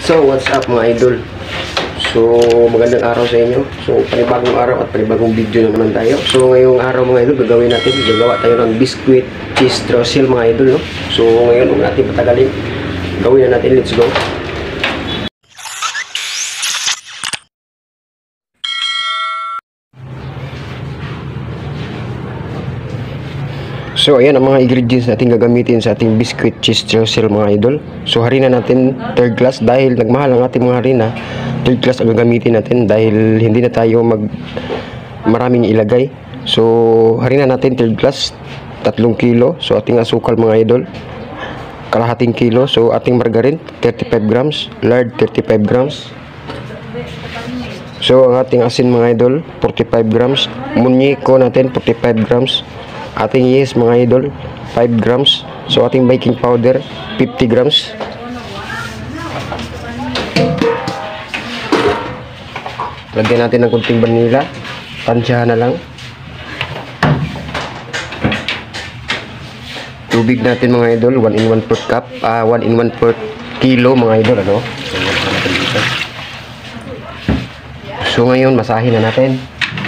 So, what's up mga idol? So, magandang araw sa inyo. So, panibagong araw at panibagong video naman tayo. So, ngayong araw mga idol, gagawa tayo ng biscuit cheese streusel mga idol, no? So, ngayon, huwag natin patagalin. Gawin na natin, let's go. So, ayan ang mga ingredients natin gagamitin sa ating biscuit cheese streusel mga idol. So, harina natin third class dahil nagmahal ang ating mga harina. Third class ang gagamitin natin dahil hindi na tayo maraming ilagay. So, harina natin third class 3 kilo. So, ating asukal mga idol kalahating kilo. So, ating margarine 35 grams, lard 35 grams. So, ang ating asin mga idol 45 grams, munyeko natin 45 grams. Ating yeast mga idol 5 grams. So ating baking powder 50 grams. Lagyan natin ng kunting vanilla. Tansyahan na lang. Tubig natin mga idol 1 in 1 per cup, 1 in 1 per kilo mga idol, ano? So ngayon masahin na natin.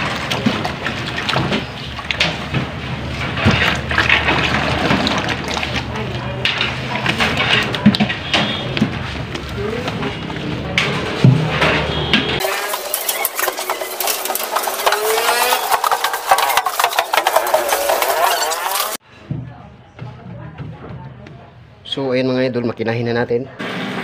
So ayan mga idol, makinahin na natin.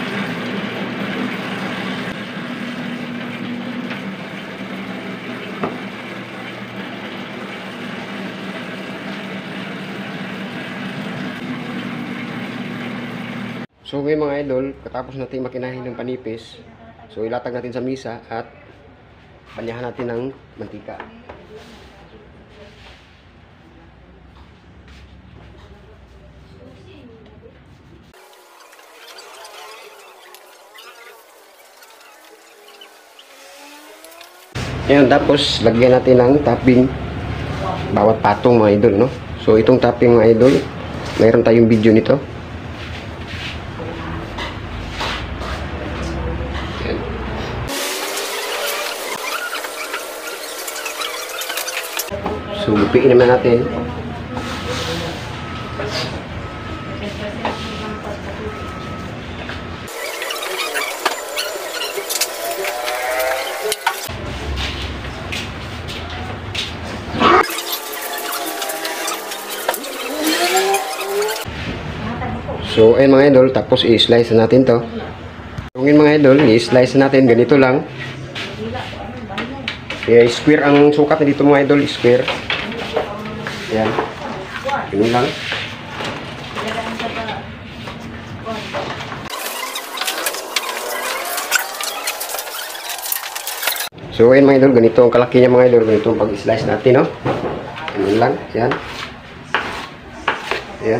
So ngayon mga idol, katapos natin makinahin ng panipis, so ilatag natin sa misa at banyahan natin ng mantika. Ayan, tapos lagyan natin ng topping bawat patong mga idol, no? So itong topping mga idol, mayroon tayong video nito. Ayan. So bupiin naman natin. So, ayan mga idol, tapos i-slice natin to. So, ngayon mga idol, i-slice natin, ganito lang. I-square ang sukat na dito mga idol, i-square. Ayan. Ganun lang. So, ayan mga idol, ganito ang kalaki niya mga idol, ganito ang pag-slice natin, no? Ganun lang, ayan. Ayan.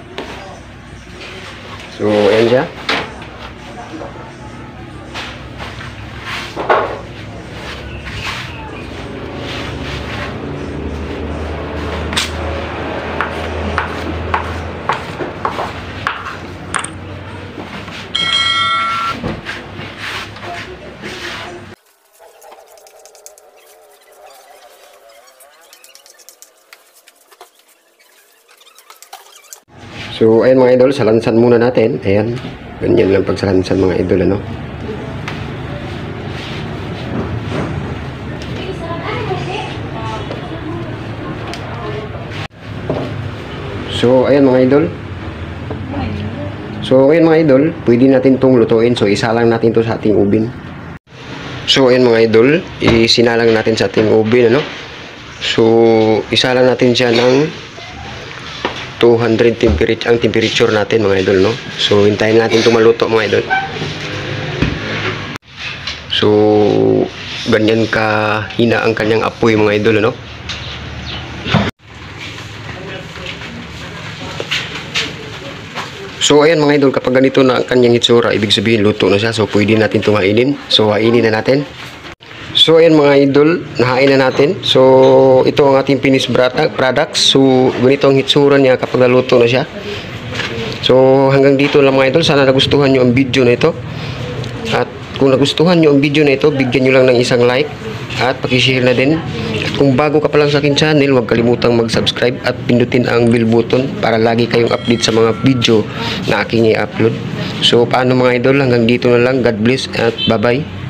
So, ayan siya. So, ayan mga idol, salansan muna natin. Ayan, ganyan lang pag salansan mga idol, ano. So, ayan mga idol. So, ayan mga idol, pwede natin itong lutuin. So, isalang natin ito sa ating ubin. So, ayan mga idol, isinalang natin sa ating ubin, ano. So, isalang natin siya ng 200 ang temperature natin mga idol, no? So hintayin natin itong maluto mga idol. So ganyan ka hina ang kanyang apoy mga idol, no? So ayan mga idol, kapag ganito na ang kanyang hitsura, ibig sabihin luto na siya. So pwede natin itong hainin. So hainin na natin. So ayan mga idol, nahain na natin. So ito ang ating finished products. So ganito ang hitsura niya kapag naluto na siya. So hanggang dito lang mga idol. Sana nagustuhan nyo ang video na ito. At kung nagustuhan nyo ang video na ito, bigyan nyo lang ng isang like at pakishare na din. At kung bago ka pa lang sa akin channel, huwag kalimutang mag-subscribe at pindutin ang bell button para lagi kayong update sa mga video na aking i-upload. So paano mga idol, hanggang dito na lang. God bless at bye bye.